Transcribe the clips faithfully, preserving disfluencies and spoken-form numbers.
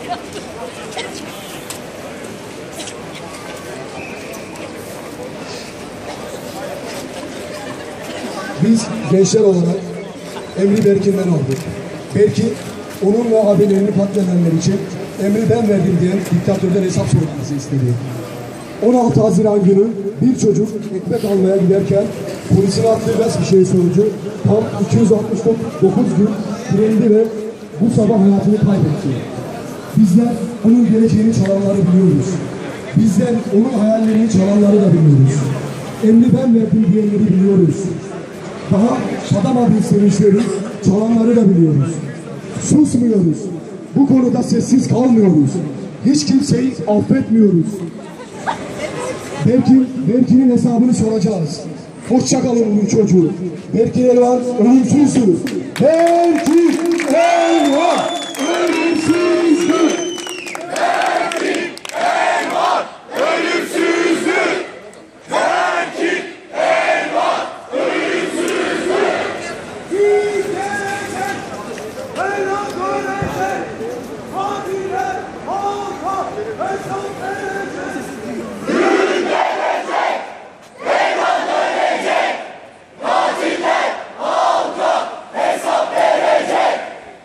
Biz gençler olarak emri Berkin'den aldık. Berkin, onun ve abilerini katledenler için emri ben verdim diyen diktatörden hesap sorulması istedi. on altı Haziran günü bir çocuk ekmek almaya giderken polisin attığı gaz fişeği sonucu tam iki yüz altmış dokuz gün direndi ve bu sabah hayatını kaybetti. Bizler onun geleceğini çalanları biliyoruz. Bizler onun hayallerini çalanları da biliyoruz. Emri ben verdim diyenleri biliyoruz. Daha tadamadığı sevinçleri çalanları da biliyoruz. Susmuyoruz. Bu konuda sessiz kalmıyoruz. Hiç kimseyi affetmiyoruz. Berkin, Berkin'in hesabını soracağız. Hoşça kalın bu çocuğu. Berkin Elvan ölümsüzdür. Berkin Elvan ölümsüzdür. Berkin Elvan ölümsüzdür. Berkin Elvan ölümsüzdür. Gidecek, helal görecek, kadiler halka hesap verecek. Gün gelecek, helal görecek, kadiler halka hesap verecek.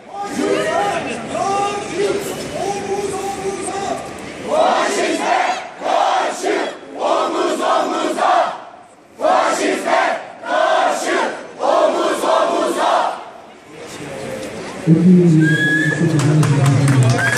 Faşizme karşı omuz omuza. Faşizme karşı omuz omuza. Faşizme karşı omuz omuza.